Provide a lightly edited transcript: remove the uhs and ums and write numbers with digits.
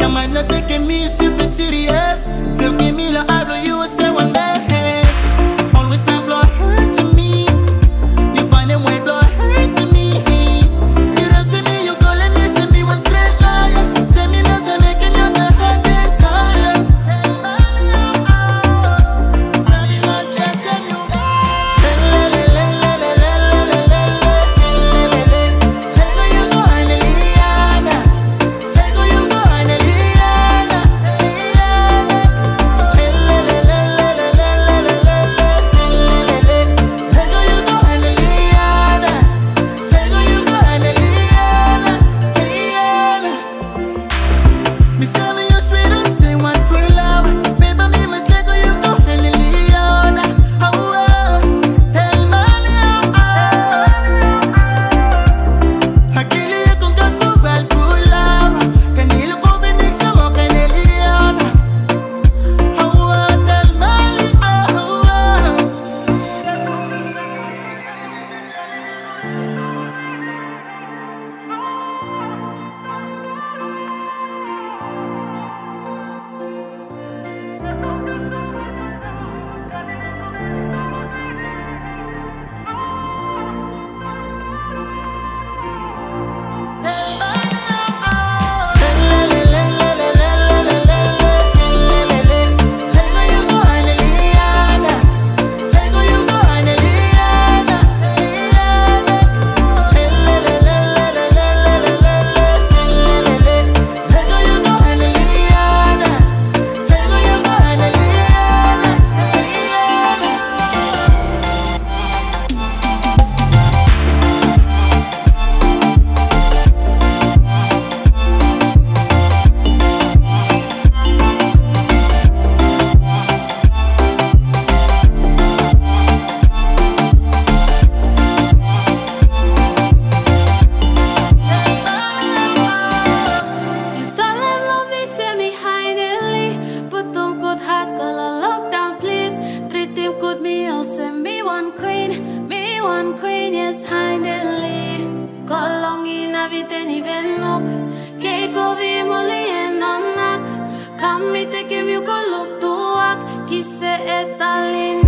Your mind not taking me super serious. Look at me like I blow you a say one mess. Always time blood hurt to me. You find them way blood hurt to me. You don't see me, you go let me see me one straight line. Say me no say making you the hard desire. Baby, must get to you. Kami te give you go look to walk, kisse etalin.